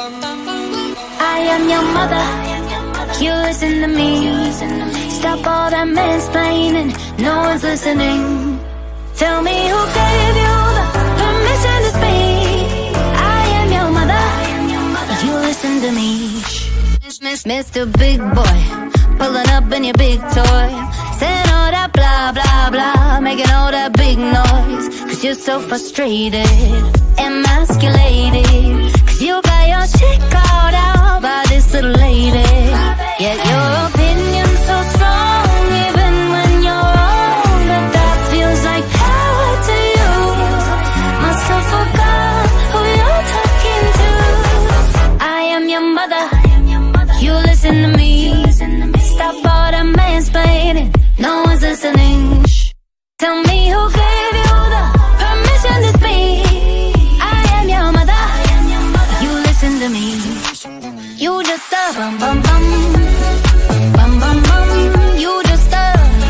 I am your mother, you listen to me. Stop all that mansplaining, no one's listening. Tell me who gave you the permission to speak. I am your mother, you listen to me. Mr. Big Boy, pulling up in your big toy, saying all that blah blah blah, making all that big noise. Cause you're so frustrated, emasculated. Cause you got your shit called out by this little lady. Yet your opinion's so strong, even when you're wrong, that feels like power to you. Must have forgot who you're talking to. I am your mother, you listen to me. Stop all that mansplaining, no one's listening. Shh. Tell me who gave you the permission to speak. I am your mother, you listen to me. You just a bum bum bum, bum bum bum. You just a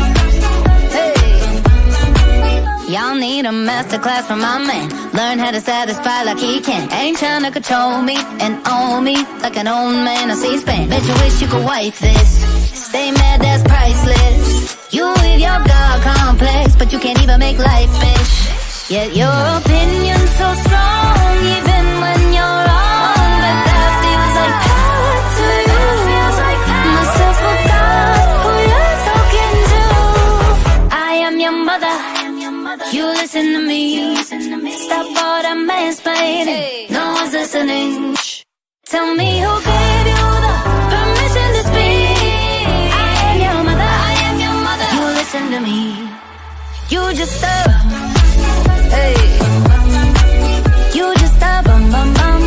hey. Y'all need a masterclass from my man. Learn how to satisfy like he can. Ain't tryna control me and own me like an old man on C-SPAN. Bet you wish you could wife this. Stay mad, that's priceless. You with your God complex, but you can't even make life, bitch. Yet your opinion's so strong, even when you're wrong. But that feels like power to you. Must have forgot who you're talking to. I am your mother, you listen to me. Stop all that mansplaining, no one's listening. Shh. Tell me who gave you the permission to speak. Listen to me. You just a hey. You just a bum bum bum.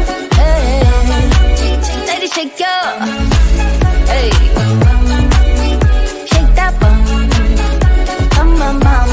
Hey. Lady, shake your hey. Shake that bum bum bum bum.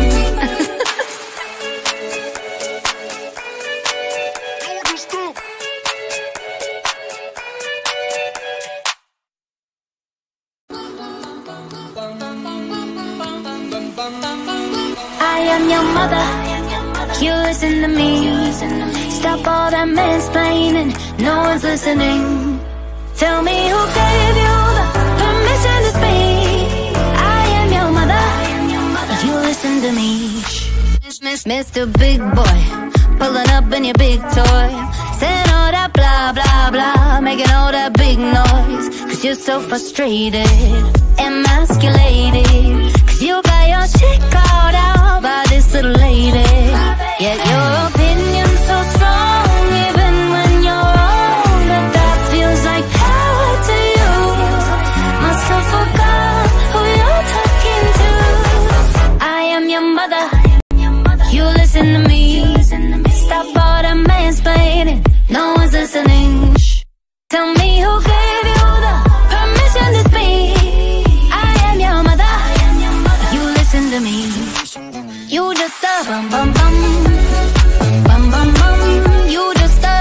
I am your mother, you listen to me. Stop all that mansplaining, no one's listening. Tell me who gave you the permission to speak. I am your mother, you listen to me. Mr. Big Boy, pulling up in your big toy, saying all that blah blah blah, making all that big noise. Cause you're so frustrated, emasculated. Cause you got your shit called out by this little lady. Yet your opinion's so strong, even when you're wrong. That feels like power to you. Must have forgot who you're talking to. I am your mother, you listen to me. Stop all that mansplaining, no one's listening. Shh. Tell me who gave you the permission to speak. I am your mother, you listen to me. You just a bum bum bum, bum bum bum. You just a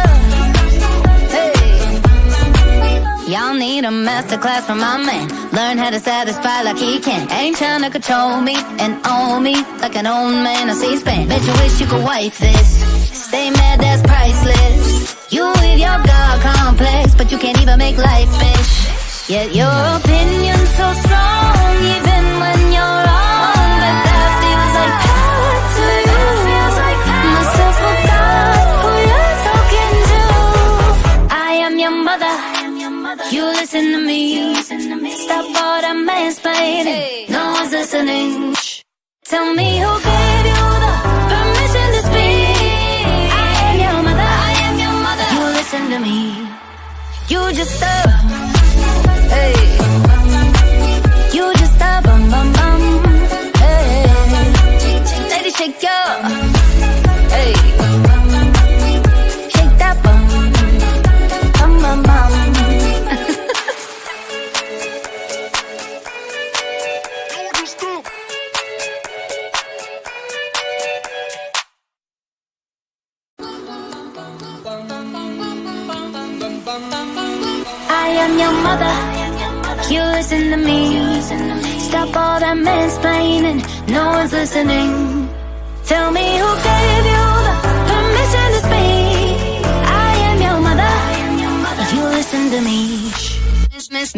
hey. Y'all need a masterclass from my man. Learn how to satisfy like he can. Ain't tryna control me and own me like an old man on C-SPAN. Bet you wish you could wife this. Stay mad, that's priceless. You with your God complex, but you can't even make life, bitch. Yet your opinion's so strong, even when you're wrong. But that feels like power to you. Must have forgot who you're talking to. I am your mother, you listen to me. Stop all that mansplaining, no one's listening. Shh. Tell me who gave you the permission to speak. I am your mother, you listen to me. You just a hey. You just a bum bum bum. Hey. Lady, shake your hey. Shake that bum bum bum bum. I am your mother, you listen to me. Stop all that mansplaining, no one's listening. Tell me who gave you the permission to speak. I am your mother,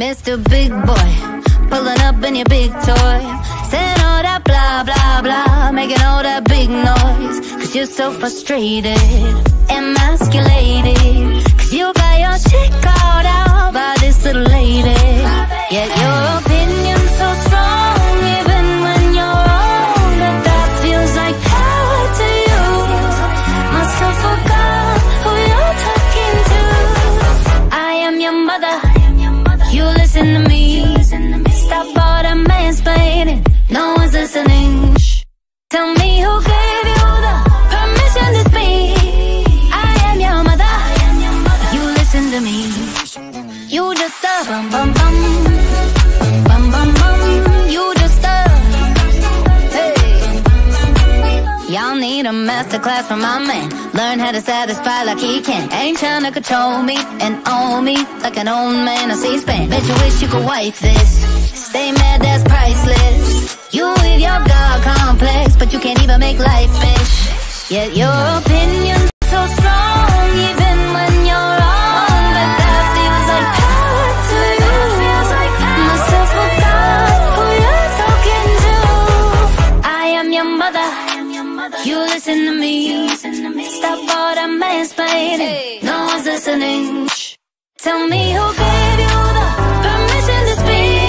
Mr. Big Boy, pulling up in your big toy, saying all that blah, blah, blah, making all that big noise. Cause you're so frustrated, emasculated, cause you got your shit called out by this little lady. Yet your opinion's so strong, even when you're wrong, that feels like power to you. Must have forgot who you're talking to. I am your mother, you listen to me. Stop all that mansplaining, no one's listening. Tell me who gave you the permission to speak. I am your mother, you listen to me. You just a bum bum bum, bum bum bum. You just a, hey. Y'all need a masterclass from my man. Learn how to satisfy like he can. Ain't trying to control me and own me like an old man on C-SPAN. Bet you wish you could wife this. Stay mad, that's priceless. You with your God complex, but you can't even make life, bitch. Yet your opinion's so strong, even when you're wrong. But that feels like power to you. Must have forgot who you're talking to. I am your mother, you listen to me. Stop all that mansplaining, no one's listening. Tell me who gave you the permission to speak.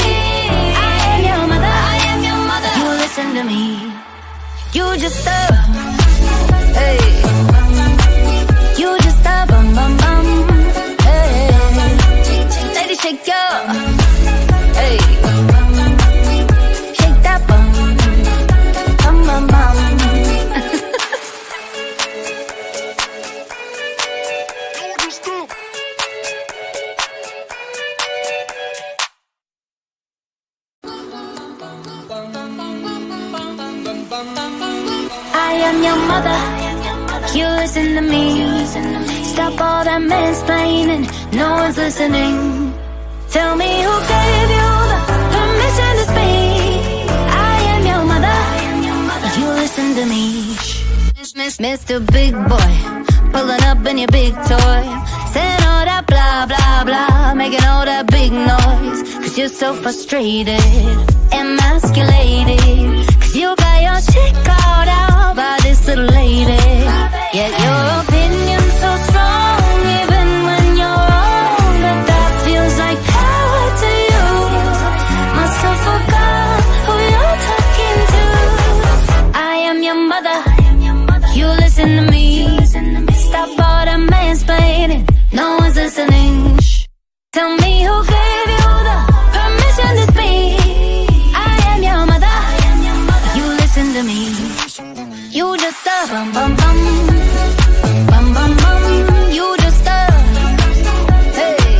Listen to me. You just a, hey. You just a bum bum bum, hey. Lady shake your, hey. Shake that bum, bum bum bum. I am your mother, you listen to me. Stop all that mansplaining, no one's listening. Tell me who gave you the permission to speak. I am your mother, you listen to me. Mr. Big Boy, pulling up in your big toy, saying all that blah, blah, blah, making all that big noise. Cause you're so frustrated, emasculated, cause you got your shit called out by this little lady. Yet your opinion's so strong, even when you're wrong, that feels like power to you. Must have forgot who you're talking to. I am your mother, you listen to me. Stop all that mansplaining, no one's listening. Tell me who gave you the permission to speak. I am your mother, you listen to me. You just a bum bum bum, bum bum bum. You just a, hey.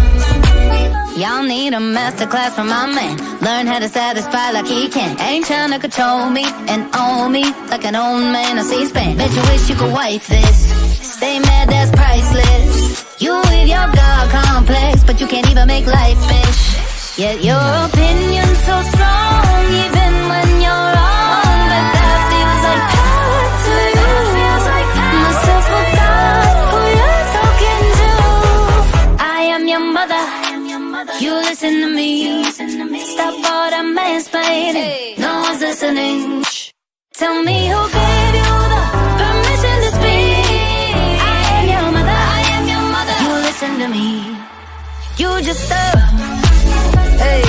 Y'all need a masterclass from my man. Learn how to satisfy like he can. Ain't trying to control me and own me like an old man on C-SPAN. Bet you wish you could wife this. Stay mad, that's priceless. You with your God complex, but you can't even make life, bitch. Yet your opinion's so strong, even when you're wrong. But that feels like power to you. Must have forgot who you're talking to. I am your mother, you listen to me. Stop all that mansplaining, no one's listening. Tell me who gave you the permission to speak. I am your mother, you listen to me. You just a, hey.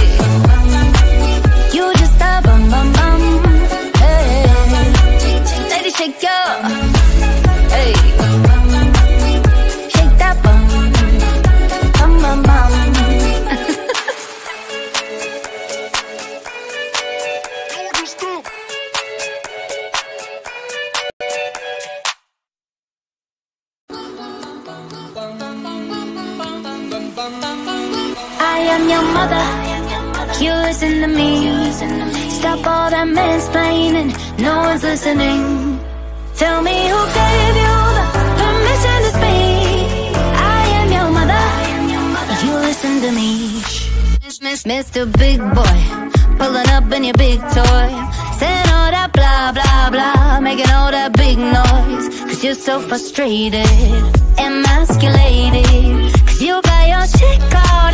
You just a bum bum bum, hey. Lady shake your, hey. Shake that bum, bum bum bum. I am your mother, you listen to me. Stop all that mansplaining, no one's listening. Tell me who gave you the permission to speak. I am your mother, you listen to me. Mr. Big Boy, pulling up in your big toy, saying all that blah, blah, blah, making all that big noise. Cause you're so frustrated, emasculated, cause you got your shit called out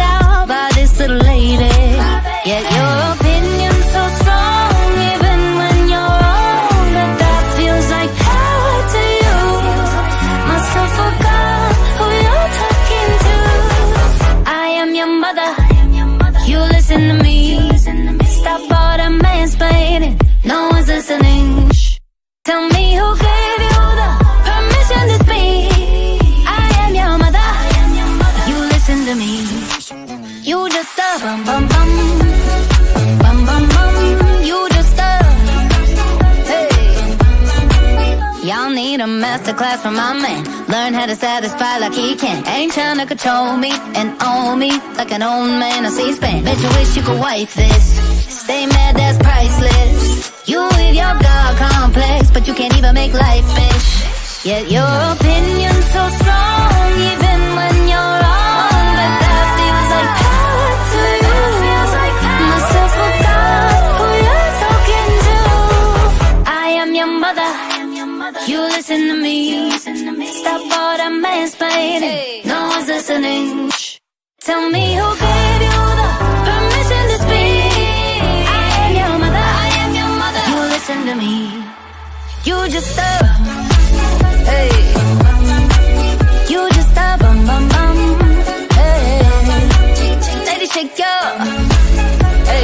by this little lady. Yet your opinion's so strong, even when you're wrong, that feels like power to you. Must have forgot who you're talking to. I am your mother, you listen to me. Stop all that mansplaining, no one's listening. Tell me who gave you the permission to speak. I am your mother, you listen to me. You just a bum bum bum, bum bum bum. You just a, hey. Y'all need a masterclass from my man. Learn how to satisfy like he can. Ain't tryna control me and own me like an old man on C-SPAN. Bet you wish you could wife this. Stay mad, that's priceless. You with your God complex, but you can't even make life, bitch. Yet your opinion's so strong, even when you're wrong. But that feels like power to you. Must have forgot who you're talking to. I am your mother, you listen to me. Stop all that mansplaining, no one's listening. Tell me who gave you the permission to speak. I am your mother, you listen to me. You just a, hey. You just a bum bum bum, hey. Lady shake your, hey.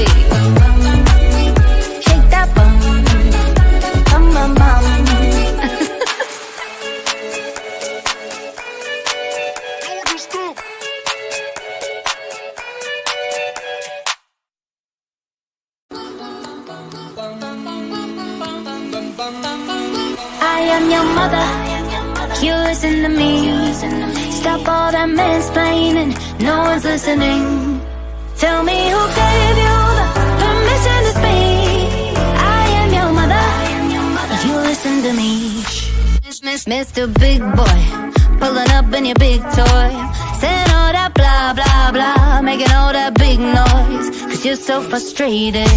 Shake that bum, bum bum bum. I am your mother, you listen to me. Stop all that mansplaining, no one's listening. Tell me who gave you the permission to speak. I am your mother, you listen to me. Mr. Big Boy, pulling up in your big toy, saying all that blah blah blah, making all that big noise. Cause you're so frustrated,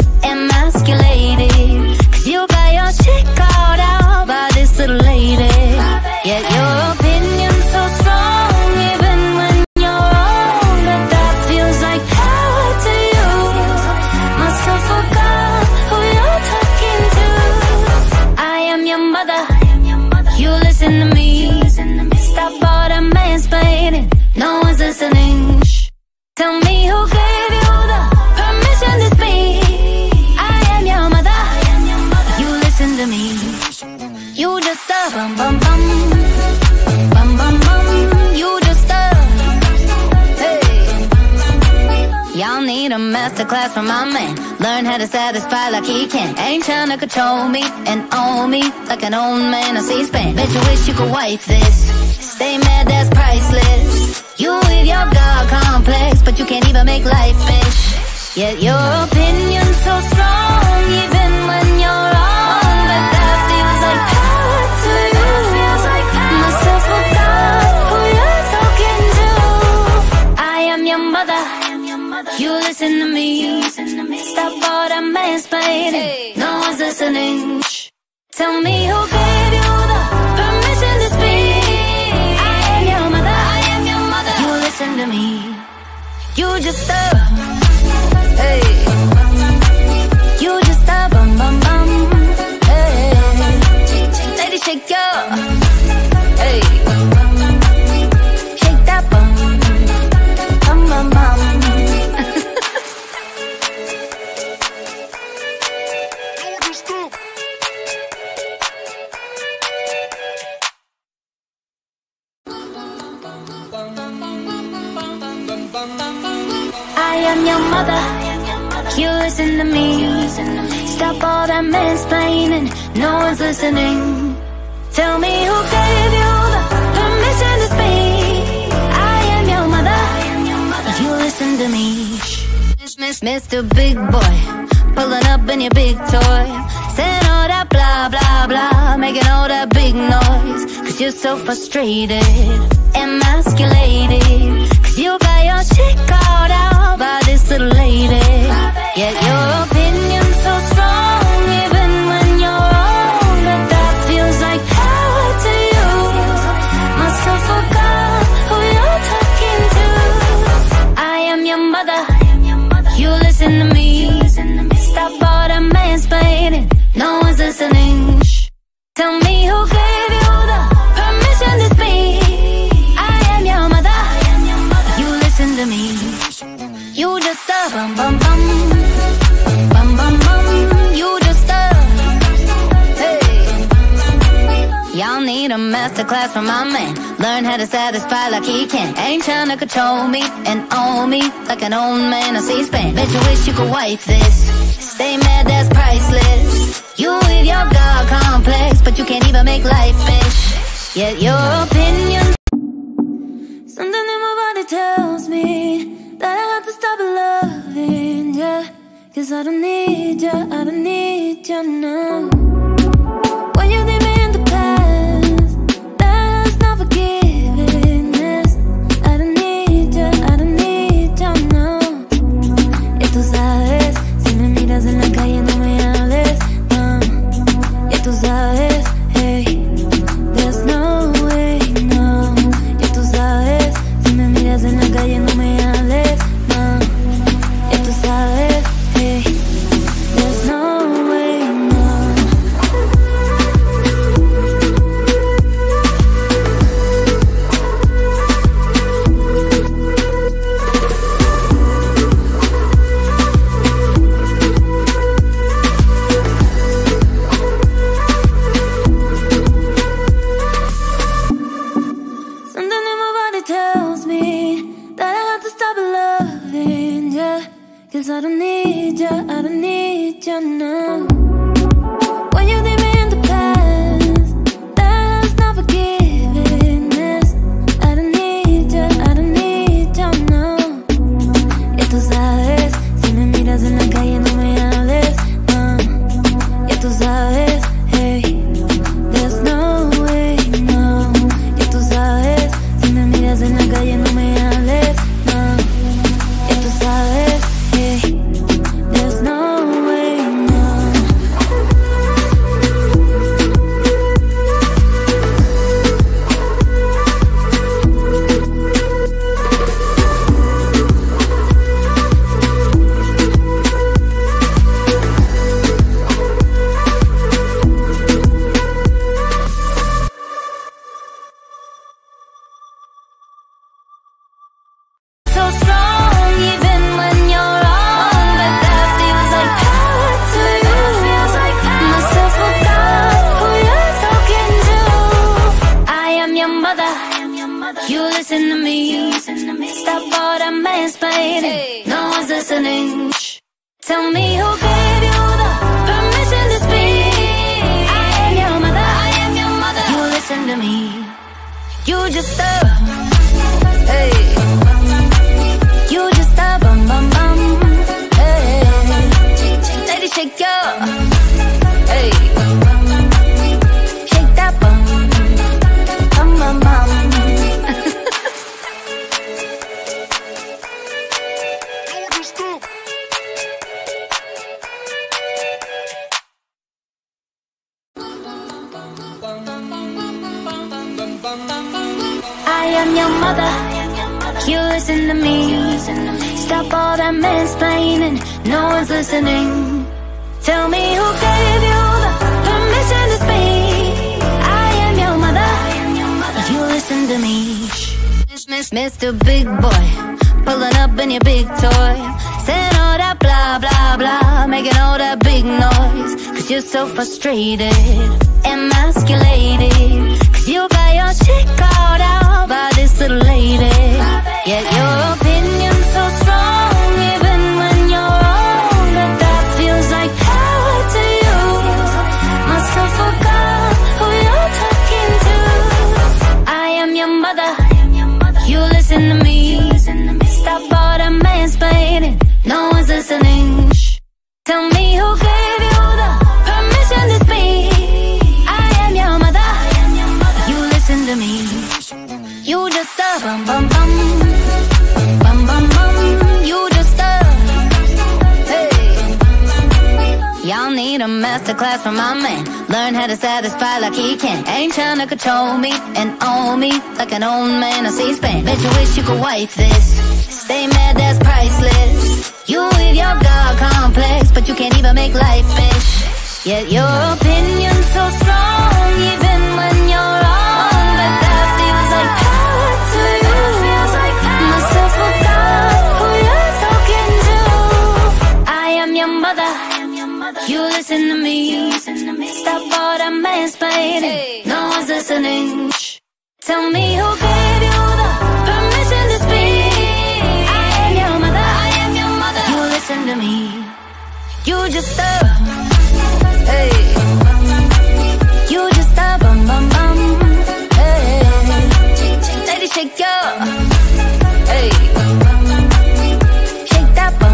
emasculated. Cause you got your shit called out by this little lady. Yet your opinion's so strong, even when you're wrong. That feels like power to you. Must have forgot who you're talking to. I am your mother, you listen to me. Stop all that mansplaining, no one's listening. Tell me who gave you the permission to speak. I am your mother, you listen to me. You just a bum bum bum, bum bum bum. You just a, hey. Y'all need a masterclass from my man. Learn how to satisfy like he can. Ain't tryna control me and own me like an old man on C-SPAN. Bet you wish you could wife this. Stay mad, that's priceless. You with your God complex, but you can't even make life, bitch. Yet your opinion's so strong, even when you're wrong. But that feels like power to you. Must have forgot who you're talking to. I am your mother, you listen to me. Stop all that mansplaining, no one's listening. Tell me who gave you the permission to speak. I am your mother, you listen to me. You just a, hey. You just a bum bum bum, hey. Lady shake your, hey. Shake that bum, bum bum bum. I am your mother, you listen to me. Stop all that mansplaining, no one's listening. Tell me who gave you the permission to speak. I am your mother, you listen to me. Mr. Big Boy, pulling up in your big toy, saying all that blah blah blah, making all that big noise. Cause you're so frustrated, emasculated. Cause you got your shit called out by this little lady. Yet your opinion's so strong, even when you're wrong. That feels like power to you. Must have forgot who you're talking to. I am your masterclass from my man. Learn how to satisfy like he can. Ain't tryna control me and own me like an old man on C-SPAN. Bet you wish you could wife this. Stay mad, that's priceless. You with your God complex, but you can't even make life, bitch. Yet your opinion. Something in my body tells me that I have to stop loving ya, 'cause I don't need ya, I don't need ya now. When you leave me in the past, that's not forgiveness. I don't need ya, I don't need ya now. Ya tú sabes, si me miras en la calle no me hables, no. Ya tú sabes, hey, there's no way, no. Ya tú sabes, si me miras en la calle no me hables, no. Ya tú sabes, hey, there's no way, no. Something in my body tells me that I have to stop loving ya, 'cause I don't need ya, I don't need ya now. When you leave me in the past, that's not forgiveness. I don't need ya, I don't need ya now. Ya tú sabes, si me miras en la calle no me hables, no. Ya tú sabes, hey, there's no way, no. Ya tú sabes, si me miras en la calle no me hables, no. Ya tú sabes, hey, there's no way, no. So strong even when you're wrong, but that feels like power to you. Myself forgot who you're talking to. I am your mother, you listen to me. Stop all that mansplaining, no one's listening. Tell me who gave you the permission to speak. I am your mother, you listen to me. You just hey. You just a bum bum bum, hey. Lady shake your, hey. Shake that bum, bum bum bum. I am your mother, you listen to me. Stop all that mansplaining, no one's listening. Tell me who gave you the permission to speak. I am your mother, you listen to me. Mr. Big Boy, pulling up in your big toy, saying all that blah blah blah, making all that big noise. 'Cause you're so frustrated, emasculated, 'cause you got your shit called out by this little lady. Yet your opinion's so strong even when you're wrong, but that feels like power to you. Myself forgot who you're talking to. I am your mother, you listen to me. Stop all that mansplaining, no one's listening. Tell me who gave you the permission to speak. I am your mother, you listen to me. You just a bum bum bum, bum bum bum. You just a, hey. Y'all need a masterclass from my man. Learn how to satisfy like he can. Ain't tryna control me and own me like an old man on C-SPAN. Bet you wish you could wife this. Stay mad, that's priceless. You with your God complex, but you can't even make life, bitch. Yet your opinion's so strong even when you're wrong, but that feels like power to you. Myself forgot who you're talking to. I am your mother, you listen to me. Stop all that mansplaining, no one's listening. Tell me who gave you the permission to speak. I am your mother, I am your mother. You listen to me. You just hey. You just bum bum bum. Hey. Lady, shake your, hey. Shake that bum.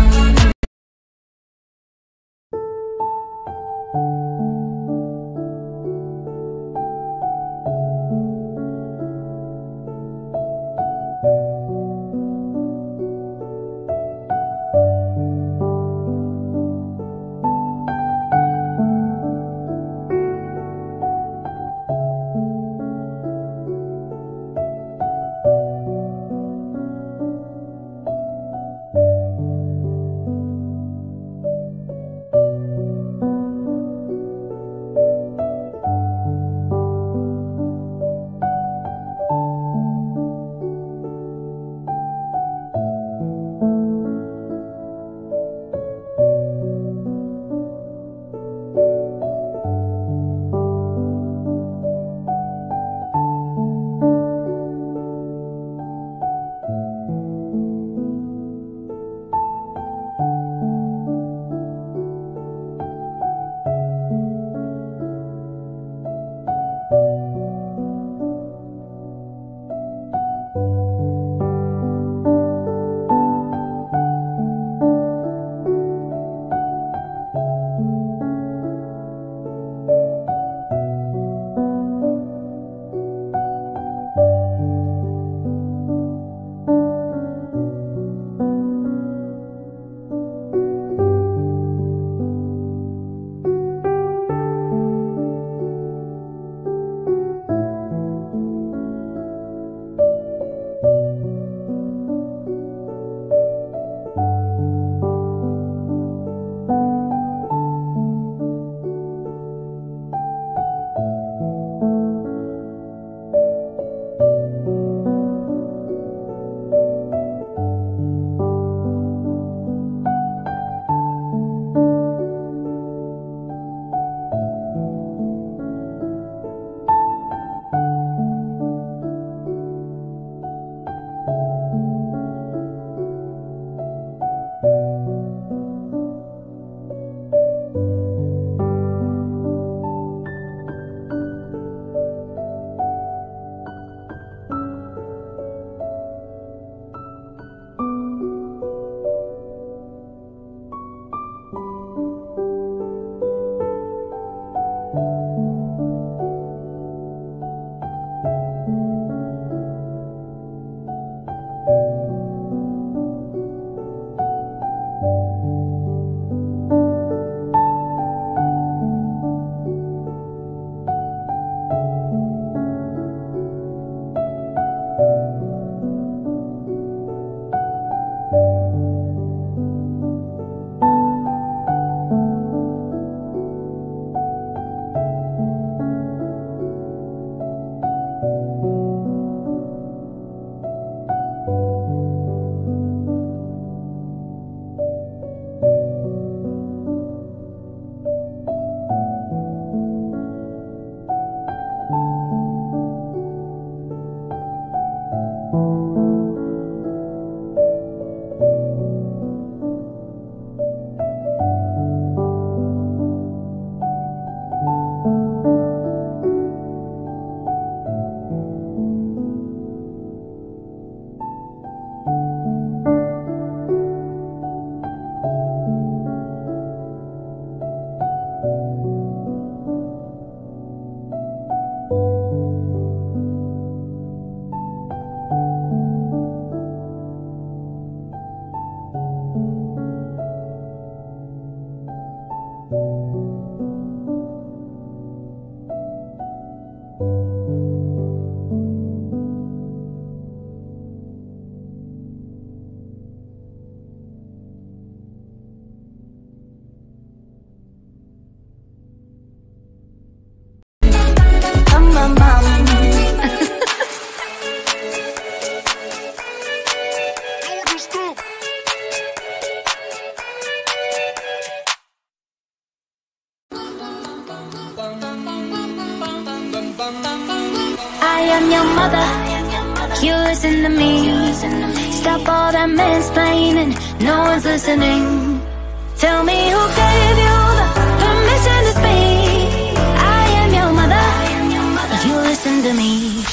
your mother, you listen to me. Stop all that mansplaining, no one's listening. Tell me who gave you the permission to speak. I am your mother, you listen to me.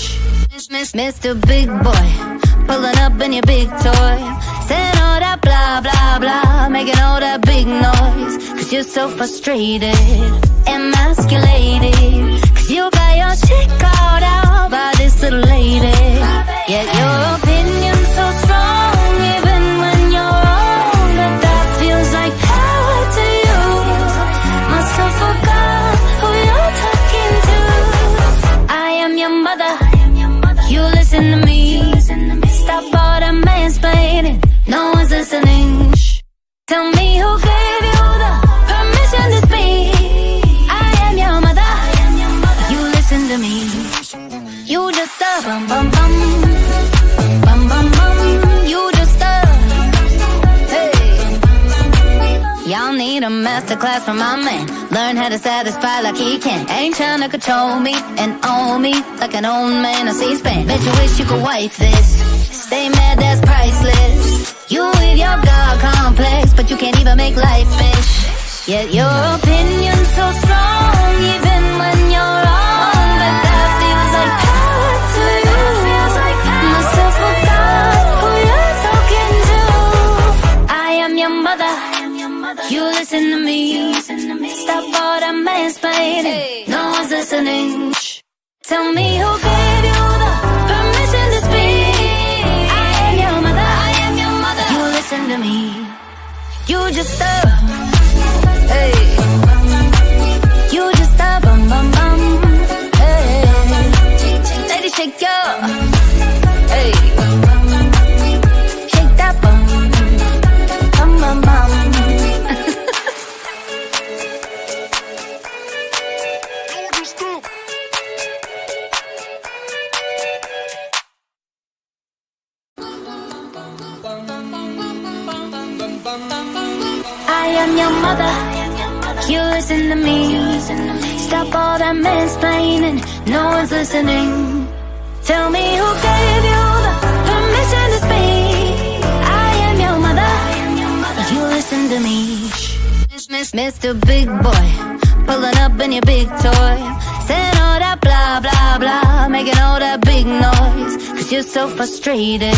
Mr. Big Boy, pulling up in your big toy, saying all that blah, blah, blah, making all that big noise. Cause you're so frustrated, emasculated. Cause you got your shit called out by this little lady. Yet your opinion's so strong, even when you're wrong, that feels like power to you. Must have forgot who you're talking to. I am your mother, you listen to me. Stop all that mansplaining, no one's listening. Tell me who gave you the permission to speak. I am your mother, you listen to me. You just a bum bum bum, bum bum bum. You just a hey. Y'all need a masterclass from my man. Learn how to satisfy like he can. Ain't tryna control me and own me like an old man on C-SPAN. Bet you wish you could wife this. Stay mad, that's priceless. You with your God complex, but you can't even make life, bitch. Yet your opinion's so strong, even when you're wrong. But that feels like power to you. Must have forgot who you're talking to. I am your mother, you listen to me. Stop all that mansplaining, no one's listening. Tell me who gave you the permission to speak. I am your mother, you listen to me. You just a hey, you just a bum bum bum. Hey, lady shake your hey, shake that bum bum bum bum. I am your mother, you listen to me. Stop all that mansplaining, no one's listening. Tell me who gave you the permission to speak. I am your mother, you listen to me. Mr. Big Boy, pulling up in your big toy, saying all that blah, blah, blah, making all that big noise. Cause you're so frustrated.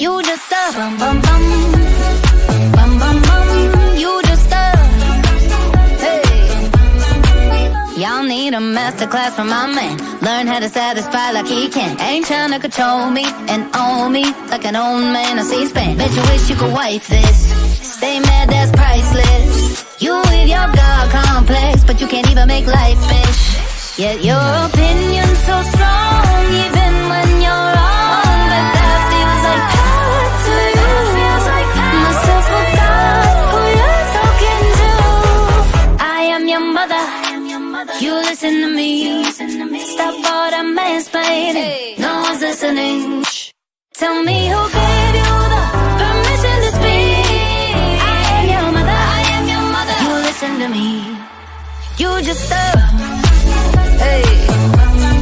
You just a bum bum bum, bum bum bum. You just a hey. Y'all need a masterclass from my man. Learn how to satisfy like he can. Ain't tryna control me and own me like an old man on C-SPAN. Bet you wish you could wife this. Stay mad, that's priceless. You with your God complex, but you can't even make life, bitch. Yet your opinion's so strong, even when you're wrong. But that feels like power to you. Myself forgot who you're talking to. I am your mother. You listen to me. Stop all that mansplaining. No one's listening. Tell me who gave you the permission to speak. I am your mother. You listen to me. You just a hey.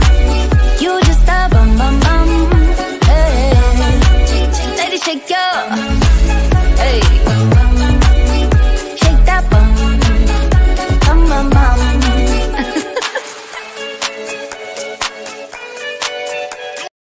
You just a bum bum bum. Hey. Lady, shake your